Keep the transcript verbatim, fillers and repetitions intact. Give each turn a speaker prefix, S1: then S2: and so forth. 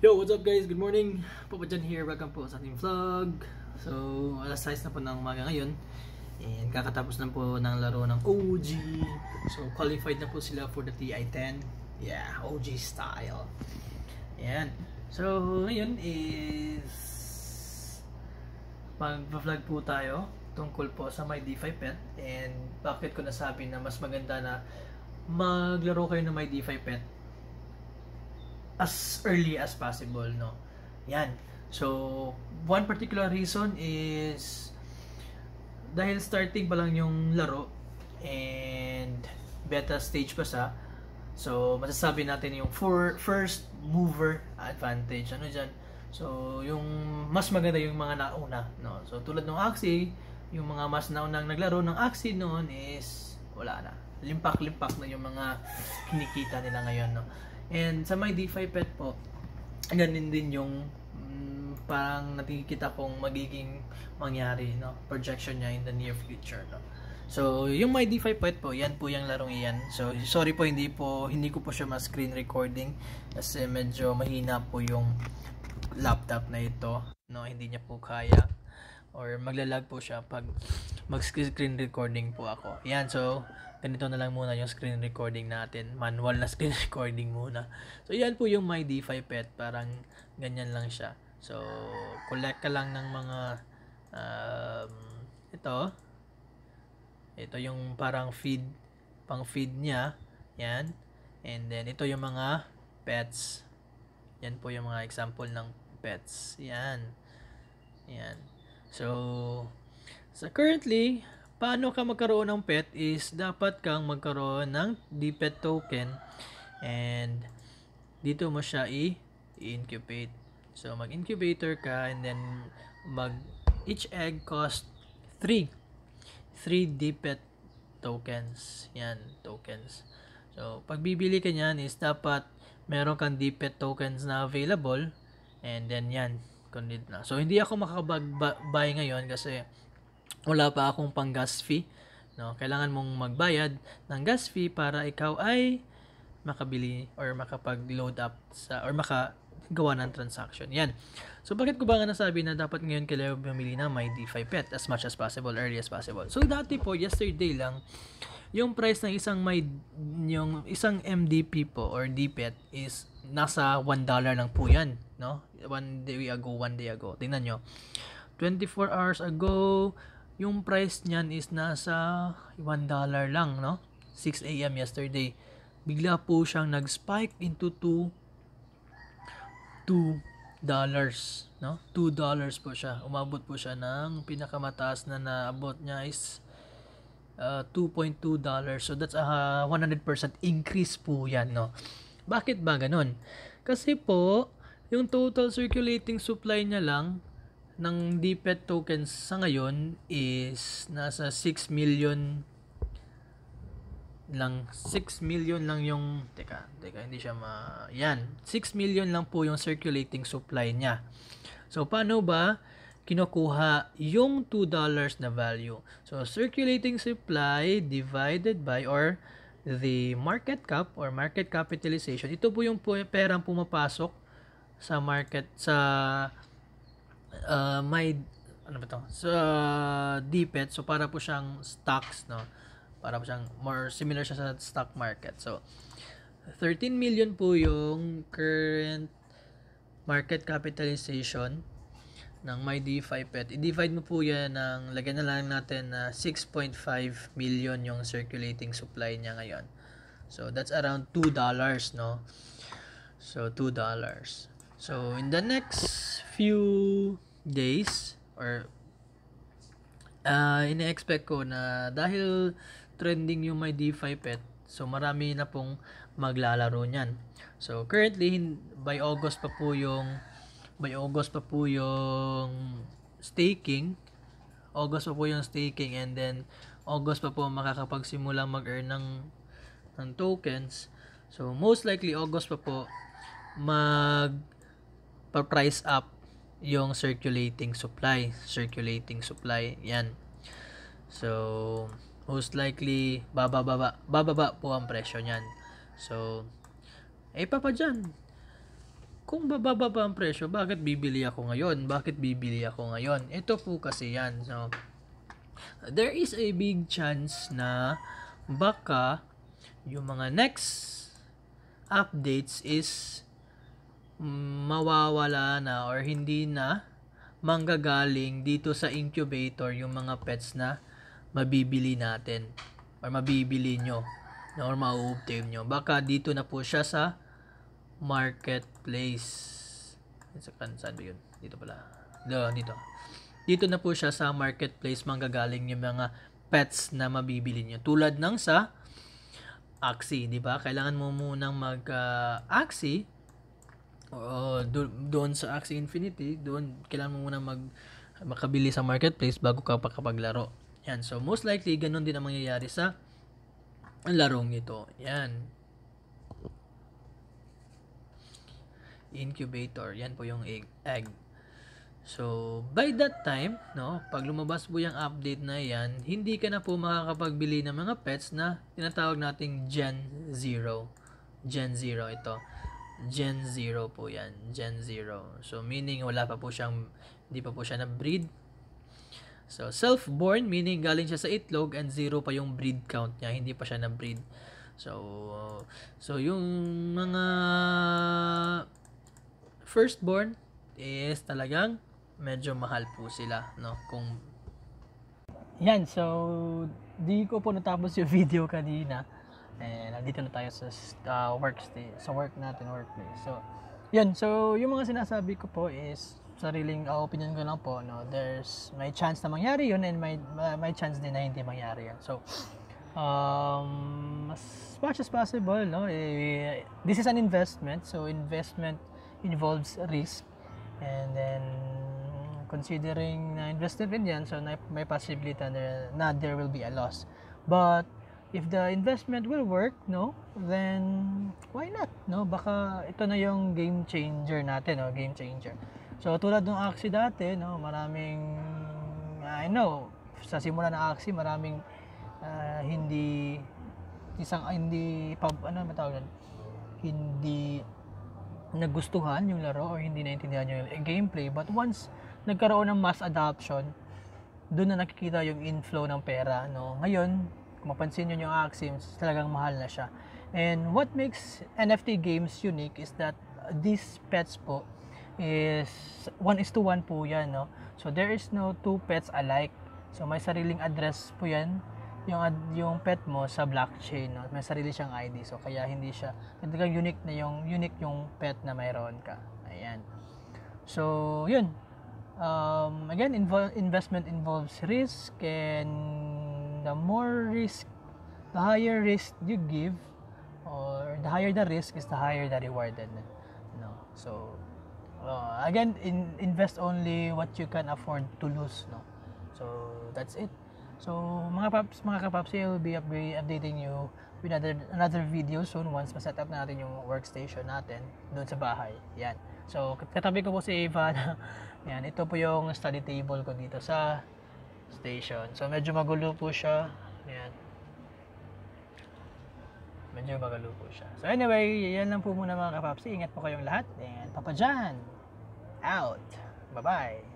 S1: Yo, what's up guys? Good morning. Papa Jan here. Welcome po sa ating vlog. So, alas sais na po ng umaga ngayon. And kakatapos na po ng laro ng O G. So, qualified na po sila for the T I ten. Yeah, O G style. Ayan. So, ngayon is mag-vlog po tayo tungkol po sa My DEFI Pet. And bakit ko nasabi na mas maganda na maglaro kayo ng My DEFI Pet as early as possible, no? Yan. So, one particular reason is dahil starting pa lang yung laro and beta stage pa sa, so masasabi natin yung for first mover advantage. Ano dyan? So, yung mas maganda yung mga nauna, no? So, tulad ng Axie, yung mga mas naunang naglaro ng Axie noon is wala na. Limpak-limpak na yung mga kinikita nila ngayon, no? And sa My DEFI Pet po, ganun din yung um, parang nakikita kong magiging mangyari, no? Projection niya in the near future, no? So, yung My DEFI Pet po, yan po yung larong iyan. So, sorry po, hindi po hindi ko po siya ma-screen recording kasi medyo mahina po yung laptop na ito, no? Hindi niya po kaya or maglalag po siya pag mag-screen recording po ako. Yan, so ganito na lang muna yung screen recording natin. Manual na screen recording muna. So, yan po yung My DEFI Pet. Parang ganyan lang siya. So, collect ka lang ng mga um, ito. Ito yung parang feed. Pang feed niya. Yan. And then, ito yung mga pets. Yan po yung mga example ng pets. Yan. Yan. So, so currently, paano ka magkaroon ng pet is dapat kang magkaroon ng DPET token and dito mo siya i-incubate. So mag-incubator ka and then mag each egg cost three DPET tokens. Yan, tokens. So pag bibili ka niyan is dapat meron kang DPET tokens na available and then yan, kundid na. So hindi ako makakabag-buy ngayon kasi wala pa akong pang gas fee, no? Kailangan mong magbayad ng gas fee para ikaw ay makabili or makapag-load up sa or makagawa ng transaction. Yan. So bakit ko ba nga nasabi na dapat ngayon kailangan bumili ng My DEFI Pet as much as possible, early as possible. So dati po, yesterday lang, yung price ng isang may yung isang M D P po or D P E T is nasa one dollar lang po yan, no? One day ago, one day ago. Tingnan nyo. twenty-four hours ago, yung price niyan is nasa one dollar lang, no? six A M yesterday. Bigla po siyang nag-spike into two dollars, no? two dollars po siya. Umabot po siya ng pinakamataas na naabot niya is uh, two point two dollars. So that's a one hundred percent increase po yan, no? Bakit ba ganun? Kasi po, yung total circulating supply niya lang ng DPET tokens sa ngayon is nasa six million lang. six million lang yung teka, teka hindi siya ma yan, six million lang po yung circulating supply niya. So paano ba kinukuha yung two dollars na value? So circulating supply divided by or the market cap or market capitalization. Ito po yung perang pumapasok sa market sa Uh, my ano ba to? So uh, D P E T, so para po siyang stocks, no? Para po siyang more similar siya sa stock market. So thirteen million po yung current market capitalization ng My DEFI Pet. I-divide mo po yan ng lagyan na lang natin na six point five million yung circulating supply niya ngayon. So that's around two dollars, no? So two dollars. So in the next few days or uh, ina-expect ko na dahil trending yung My DEFI Pet, so marami na pong maglalaro niyan. So currently by August pa po yung by August pa po yung staking. August pa po yung staking and then August pa po makakapagsimula mag-earn ng ng tokens. So most likely August pa po mag pa-price up yung circulating supply, circulating supply, yan. So, most likely, bababa, bababa po ang presyo niyan. So, eh, papa dyan, kung bababa pa ang presyo, bakit bibili ako ngayon? Bakit bibili ako ngayon? Ito po kasi yan. So, there is a big chance na baka yung mga next updates is mawawala na or hindi na manggagaling dito sa incubator yung mga pets na mabibili natin or mabibili nyo or ma-obtain nyo. Baka dito na po siya sa marketplace. Saan ba yun? Dito pala. Dito. Dito na po siya sa marketplace manggagaling yung mga pets na mabibili nyo. Tulad ng sa Axie, di ba? Kailangan mo munang mag-Axie uh, do, doon sa Axie Infinity. Doon, kailangan mo munang mag makabili sa marketplace bago ka pakapaglaro. Yan. So, most likely, ganun din ang mangyayari sa larong ito. Yan. Incubator. Yan po yung egg. egg. So, by that time, no, pag lumabas po yung update na yan, hindi ka na po makakapagbili ng mga pets na tinatawag nating Gen zero. Gen zero ito. Gen zero po yan. Gen zero. So, meaning wala pa po siyang, hindi pa po siya na-breed. So, self-born, meaning galing siya sa itlog and zero pa yung breed count niya. Hindi pa siya na-breed. So, so yung mga firstborn is talagang medyo mahal po sila, no? Kung yan, so di ko po natapos yung video kanina. And nandito na tayo sa uh, workspace, sa work natin, workplace. So, yan, so yung mga sinasabi ko po is sariling uh, opinion ko lang po, no? There's may chance na mangyari yun and may uh, may chance din na hindi mangyari yan. So, um, as much as possible, no? Eh, this is an investment, so investment involves risk, and then considering na invested rin yan, so may possibility na, na there will be a loss. But if the investment will work, no, then why not, no? Baka ito na yung game changer natin, no? Game changer. So tulad ng Axie dati, no, maraming I know sa simula ng Axie maraming uh, hindi isang hindi pub ano matawag doon, hindi nagustuhan yung laro or hindi naintindihan yung gameplay, but once nagkaroon ng mass adoption, doon na nakikita yung inflow ng pera, no? Ngayon, kung mapansin nyo yung Axie, talagang mahal na siya. And what makes N F T games unique is that these pets po is one is to one po yan, no? So there is no two pets alike. So may sariling address po yan yung yung pet mo sa blockchain, no? May sarili siyang I D, so kaya hindi siya talagang unique na yung unique yung pet na mayroon ka. Ayan. So yun, um, again, invo- investment involves risk, and the more risk, the higher risk you give, or the higher the risk is the higher the rewarded, no? So uh, again, in, invest only what you can afford to lose, no? So that's it. So mga paps, mga kapaps, I will be updating you with another, another video soon once ma-set up natin yung workstation natin doon sa bahay. Yan. So katabi ko po si Eva. Yan, ito po yung study table ko dito sa station. So medyo magulo po siya. Yan. Medyo magulo po siya. So anyway, yan lang po muna mga kapaps. Ingat po kayong lahat. And Papa John out. Bye-bye.